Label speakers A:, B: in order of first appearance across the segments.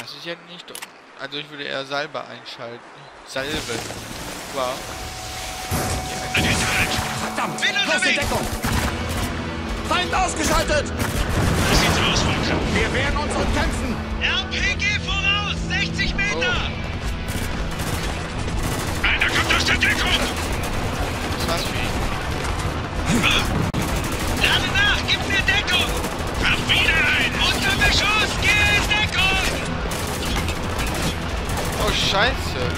A: Das ist ja nicht dumm. Also ich würde eher Salbe einschalten. Salbe. Wow.
B: Verdammt! Los in Deckung! Feind ausgeschaltet!
C: Wie sieht's aus, Volker?
B: Wir wehren uns und kämpfen!
C: RPG voraus! 60 Meter! Einer kommt aus der Deckung!
A: Das war's für ihn.
C: Lade nach! Gib mir Deckung! Werf wieder ein! Unter Beschuss! Geh in Deckung!
A: Oh, scheiße.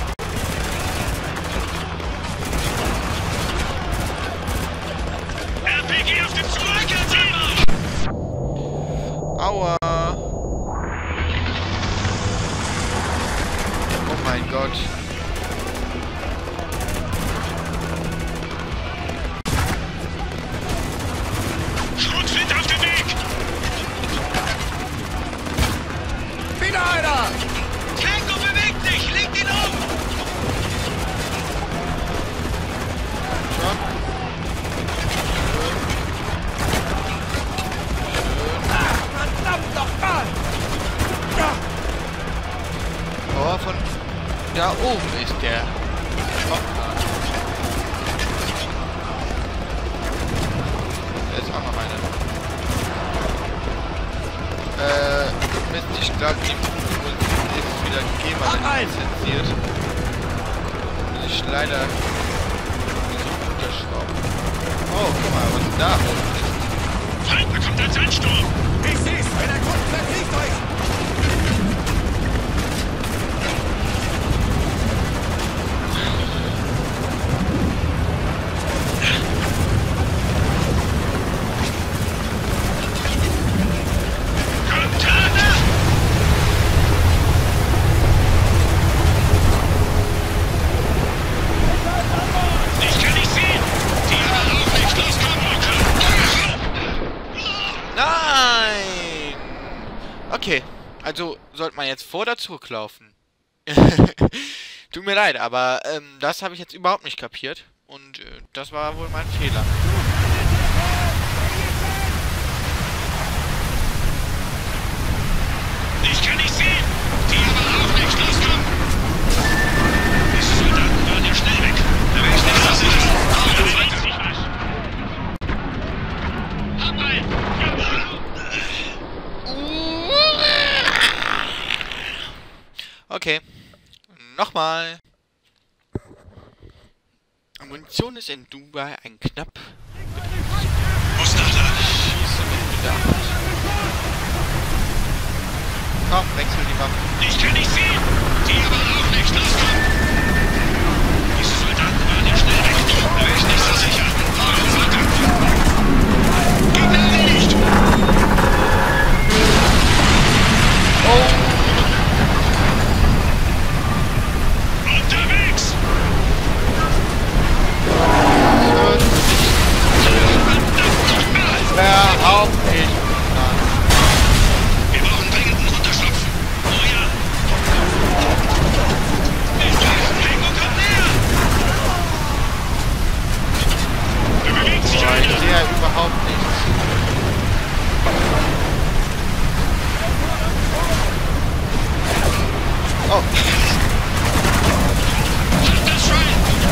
C: RPG auf dem Zurückziehen!
A: Aua. Oh mein Gott.
C: Schrotflinte auf dem Weg!
B: Wieder einer!
C: Tango bewegt sich! Legt ihn um!
A: Schon.
B: Verdammt nochmal! Ja.
A: Oh, von da oben ist der. Da ist auch noch einer. Mist, ich glaube, die ist wieder GEMA lizenziert. Muss ich leider so unterschrauben. Oh, guck mal, was da oben ist.
C: Feind bekommt einen Sandsturm!
B: Ich seh's! Wenn er kommt, verfliegt euch!
C: Container! Ich kann nicht sehen! Die aber auch nicht! Los, komm,
A: Nein! Okay, also sollte man jetzt vor oder zurücklaufen? Tut mir leid, aber das habe ich jetzt überhaupt nicht kapiert. Und das war wohl mein Fehler.
C: Ich kann nicht sehen! Die aber auch nicht! Los, komm! Diese Soldaten waren ja schnell weg! Da wäre ich nicht so sicher! Da bewegt sich was! Hab einen!
A: Okay, nochmal. Munition ist in Dubai ein knapp.
C: Mustard!
A: Schieße mit Bedacht. Komm, wechsel die Waffe.
C: Ich kann nicht sehen! Die aber auch nicht! Los, komm! Diese Soldaten waren ja schnell weg! Da wäre ich nicht so sicher! Feuer, Volker! Gegner erledigt! Unterwegs!
A: Überhaupt nicht. Nein.
C: Wir brauchen dringend einen Runterschlupf! Oh ja! Tango kommt näher! Er bewegt sich
A: Ich
C: einer!
A: sehe ja überhaupt nichts. Oh.
C: Das Schwein!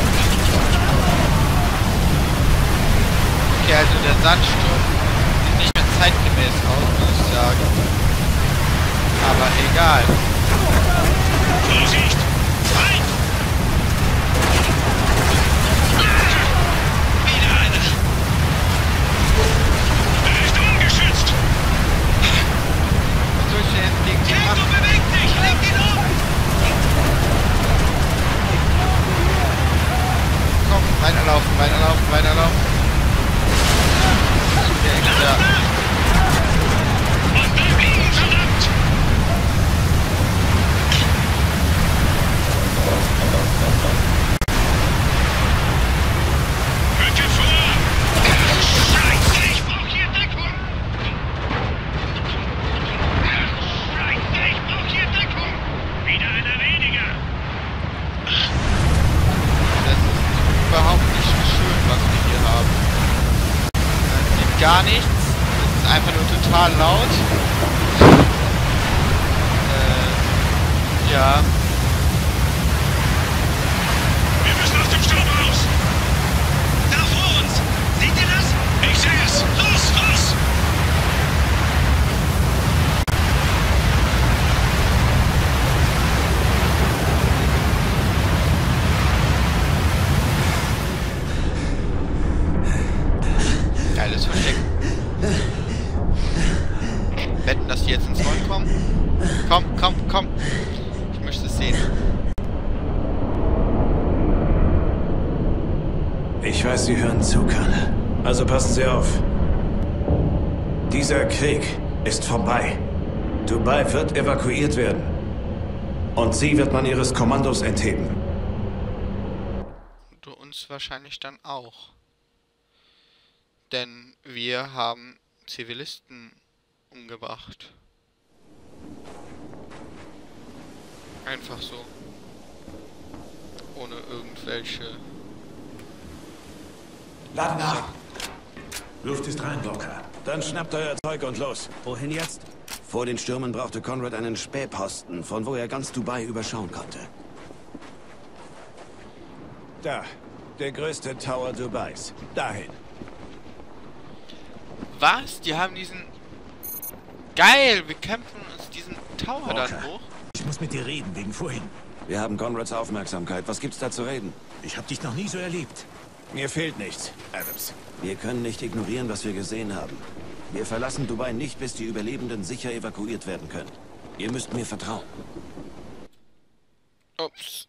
A: Okay, also der Sandsturm sieht nicht mehr zeitgemäß aus, muss ich sagen. Aber egal.
C: Vorsicht! Feind! Wieder einer! Er ist ungeschützt!
A: Was soll ich denn jetzt gegen den
C: Tango
A: machen?
C: bewegt sich! Legt ihn um!
A: Komm, weiterlaufen, weiterlaufen, weiterlaufen. Ja.
C: Und bleib liegen, verdammt! Rücke vor! Scheiße, ich brauch hier Deckung! Scheiße, ich brauch hier Deckung! Wieder einer weniger!
A: Das ist überhaupt nicht schön, was wir hier haben. Gar nichts. Es ist einfach nur total laut. Ja.
C: Wir müssen aus dem Sturm raus. Da vor uns. Seht ihr das? Ich sehe es. Los, los!
A: Geiles Versteck. Wetten, dass die jetzt ins Rollen kommen? Komm, komm, komm. Ich möchte es sehen.
D: Ich weiß, Sie hören zu, Colonel. Also passen Sie auf. Dieser Krieg ist vorbei. Dubai wird evakuiert werden. Und Sie wird man Ihres Kommandos entheben.
A: Du uns wahrscheinlich dann auch. Denn wir haben Zivilisten umgebracht. Einfach so. Ohne irgendwelche...
D: Laden nach! Luft ist rein, Walker. Dann schnappt euer Zeug und los.
E: Wohin jetzt? Vor den Stürmen brauchte Conrad einen Spähposten, von wo er ganz Dubai überschauen konnte.
D: Da, der größte Tower Dubais. Dahin.
A: Was? Die haben diesen... Geil! Wir kämpfen uns diesen Tower dann
D: Walker.
A: hoch.
F: Ich muss mit dir reden, wegen vorhin.
E: Wir haben Conrads Aufmerksamkeit. Was gibt's da zu reden?
F: Ich habe dich noch nie so erlebt.
D: Mir fehlt nichts, Adams.
E: Wir können nicht ignorieren, was wir gesehen haben. Wir verlassen Dubai nicht, bis die Überlebenden sicher evakuiert werden können. Ihr müsst mir vertrauen.
A: Ups.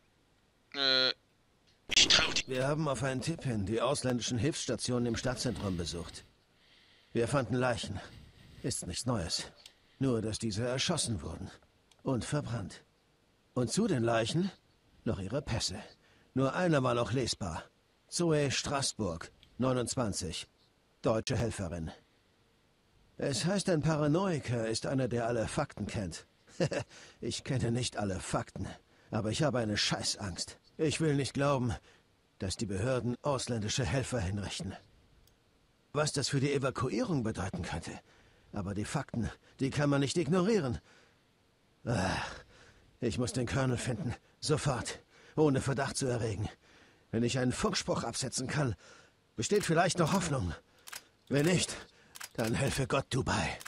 C: Ich trau dir.
G: Wir haben auf einen Tipp hin die ausländischen Hilfsstationen im Stadtzentrum besucht. Wir fanden Leichen. Ist nichts Neues. Nur, dass diese erschossen wurden. Und verbrannt. Und zu den Leichen noch ihre Pässe. Nur einer war noch lesbar. Zoe Straßburg, 29. Deutsche Helferin. Es heißt, ein Paranoiker ist einer, der alle Fakten kennt. Ich kenne nicht alle Fakten, aber ich habe eine Scheißangst. Ich will nicht glauben, dass die Behörden ausländische Helfer hinrichten. Was das für die Evakuierung bedeuten könnte. Aber die Fakten, die kann man nicht ignorieren. Ach, ich muss den Colonel finden. Sofort. Ohne Verdacht zu erregen. Wenn ich einen Funkspruch absetzen kann, besteht vielleicht noch Hoffnung. Wenn nicht, dann helfe Gott Dubai.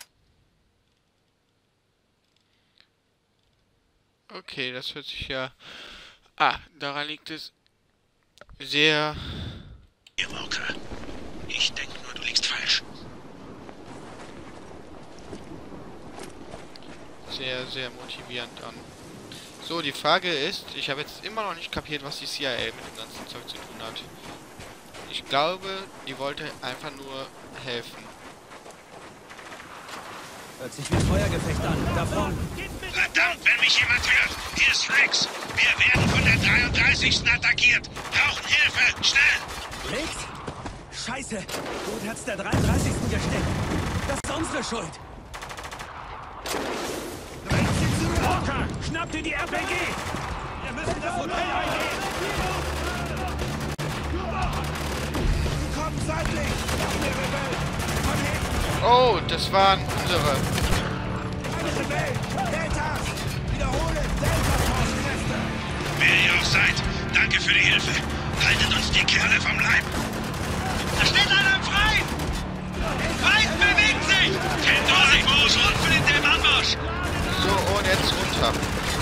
A: Okay, das hört sich ja... Ah, daran liegt es sehr...
C: Ihr Walker. Ich denke nur, du liegst falsch.
A: sehr, sehr motivierend an. So, die Frage ist, ich habe jetzt immer noch nicht kapiert, was die CIA mit dem ganzen Zeug zu tun hat. Ich glaube, die wollte einfach nur helfen.
B: Hört sich wie Feuergefecht an. Davon!
C: Verdammt, wenn mich jemand hört! Hier ist Rex! Wir werden von der 33. attackiert! Brauchen Hilfe! Schnell!
B: Rex? Scheiße! Gut hat's der 33. gesteckt. Das ist unsere Schuld.
F: Walker, schnapp dir die RPG!
B: Wir müssen das Hotel eingehen! Kommt seitlich! Der Rebell! Von hinten!
A: Oh, das waren unsere.
B: Eine Rebell! Delta! Wiederhole! Delta-Force-Kräfte!
C: Wer ihr auch seid, danke für die Hilfe. Haltet uns die Kerle vom Leib. Da steht einer im Freien! Feind bewegt sich! Kennt euch, wo schon für den Anmarsch!
A: So, und jetzt runter.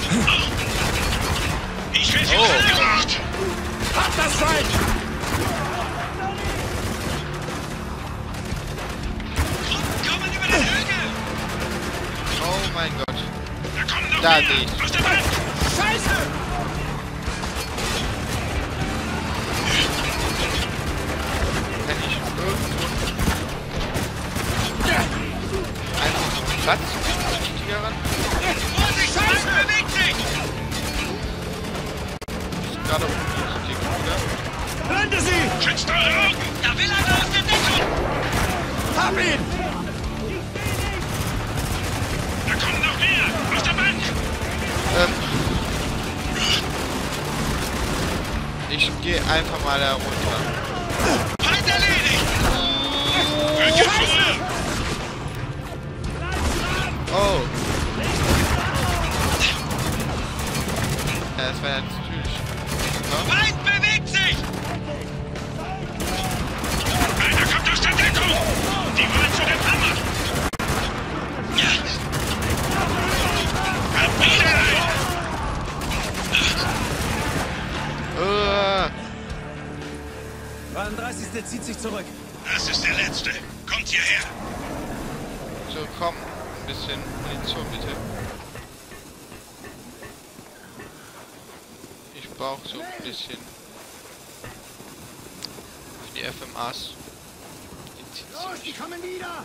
C: Ich will sie umgebracht!
B: Habt das Feind!
C: Kommen über den Hügel!
A: Oh mein Gott.
C: Da kommen noch
A: Da
C: mehr!
A: sehe ich.
C: Aus der Wand!
B: Scheiße!
A: Kann ich irgendwo einfach so einen Platz richtigeren?
C: Vorsicht, Feind bewegt sich!
A: Ist gerade ungünstig, oder?
B: Blende sie!
C: Schützt eure Augen! Da will einer aus der Deckung!
B: Hab ihn!
C: Da kommen noch mehr! Aus der Bank!
A: Ich gehe einfach mal da runter.
C: Feind erledigt! Rückenfuhr!
A: Oh. Ja, das war natürlich. Ja.
C: Feind bewegt sich! Einer kommt aus der Deckung! Die wollen zu dem Hammer! Ja! Hab wieder einen!
B: 33. zieht sich zurück.
C: Das ist der letzte. Kommt hierher.
A: So, komm. Ein bisschen Munition, bitte. Ich brauche so ein bisschen für die FMAs.
F: Die kommen wieder!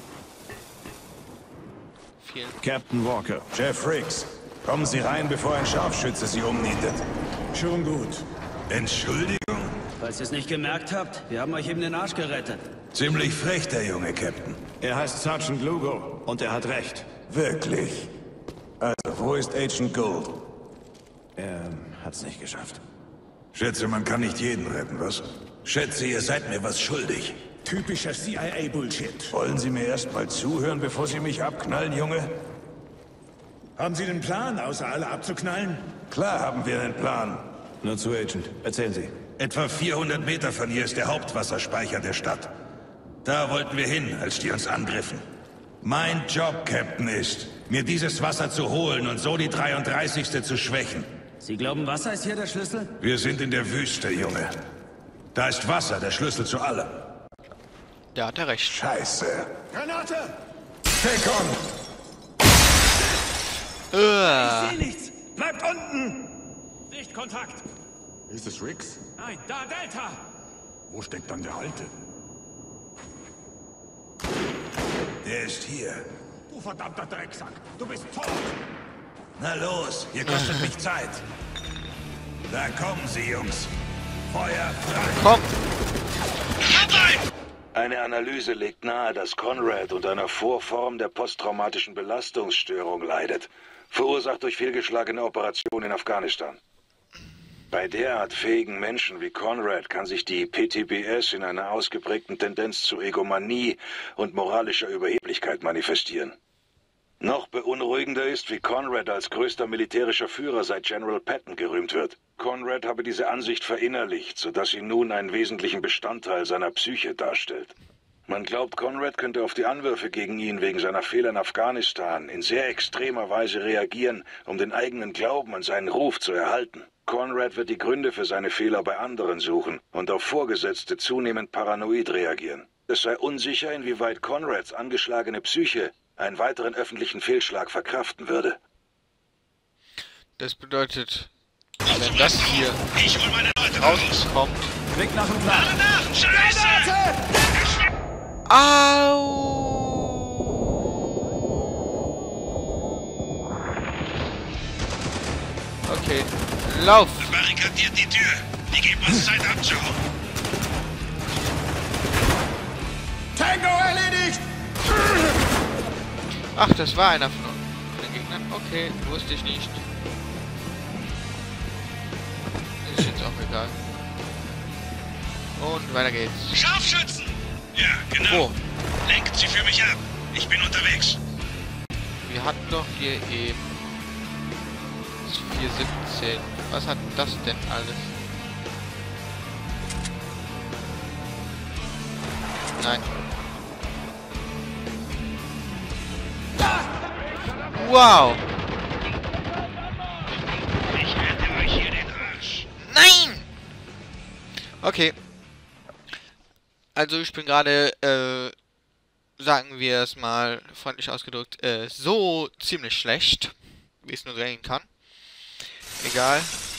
A: Vielen.
D: Captain Walker. Jeff Riggs. Kommen Sie rein, bevor ein Scharfschütze Sie umnietet.
F: Schon gut.
C: Entschuldigung.
B: Falls ihr es nicht gemerkt habt, wir haben euch eben den Arsch gerettet.
C: Ziemlich frech, der junge Captain.
D: Er heißt Sergeant Lugo und er hat recht.
C: Wirklich. Also, wo ist Agent Gould?
D: Er hat's nicht geschafft.
C: Schätze, man kann nicht jeden retten, was? Schätze, ihr seid mir was schuldig.
F: Typischer CIA-Bullshit.
C: Wollen Sie mir erst mal zuhören, bevor Sie mich abknallen, Junge?
F: Haben Sie den Plan, außer alle abzuknallen?
C: Klar haben wir einen Plan.
D: Nur zu, Agent. Erzählen Sie.
C: Etwa 400 Meter von hier ist der Hauptwasserspeicher der Stadt. Da wollten wir hin, als die uns angriffen. Mein Job, Captain, ist, mir dieses Wasser zu holen und so die 33. zu schwächen.
B: Sie glauben, Wasser ist hier der Schlüssel?
C: Wir sind in der Wüste, Junge. Da ist Wasser der Schlüssel zu allem.
A: Da hat er recht.
C: Scheiße.
F: Granate!
C: Take on!
B: Ich sehe nichts! Bleibt unten!
F: Sichtkontakt!
H: Ist es Riggs?
F: Nein, da Delta!
H: Wo steckt dann der Alte?
C: Der ist hier.
F: Du verdammter Drecksack! Du bist tot!
C: Na los, ihr kostet mich Zeit. Da kommen sie, Jungs. Feuer frei.
A: Komm!
I: Eine Analyse legt nahe, dass Conrad unter einer Vorform der posttraumatischen Belastungsstörung leidet, verursacht durch fehlgeschlagene Operationen in Afghanistan. Bei derart fähigen Menschen wie Conrad kann sich die PTBS in einer ausgeprägten Tendenz zu Egomanie und moralischer Überheblichkeit manifestieren. Noch beunruhigender ist, wie Conrad als größter militärischer Führer seit General Patton gerühmt wird. Conrad habe diese Ansicht verinnerlicht, sodass sie nun einen wesentlichen Bestandteil seiner Psyche darstellt. Man glaubt, Conrad könnte auf die Anwürfe gegen ihn wegen seiner Fehler in Afghanistan in sehr extremer Weise reagieren, um den eigenen Glauben an seinen Ruf zu erhalten. Conrad wird die Gründe für seine Fehler bei anderen suchen und auf Vorgesetzte zunehmend paranoid reagieren. Es sei unsicher, inwieweit Conrads angeschlagene Psyche einen weiteren öffentlichen Fehlschlag verkraften würde.
A: Das bedeutet, wenn das hier
C: Ich hol meine Leute raus.
A: rauskommt.
B: Blick nach dem Plan.
C: Alle nach! Scheiße!
A: Au! Okay, lauf!
C: Barrikadiert die Tür. Die geben uns Zeit abzuhauen.
F: Tango erledigt!
A: Ach, das war einer von den Gegnern. Okay, wusste ich nicht. Ist jetzt auch egal. Und weiter geht's.
C: Scharfschützen! Ja, genau.
A: Oh,
C: Lenkt sie für mich ab. Ich bin unterwegs.
A: wir hatten doch hier eben 417. Was hat das denn alles? Nein. Wow!
C: Ich rette euch hier den Arsch.
A: Nein! Okay. Also ich bin gerade, sagen wir es mal freundlich ausgedrückt, so ziemlich schlecht, wie es nur sein kann. Egal.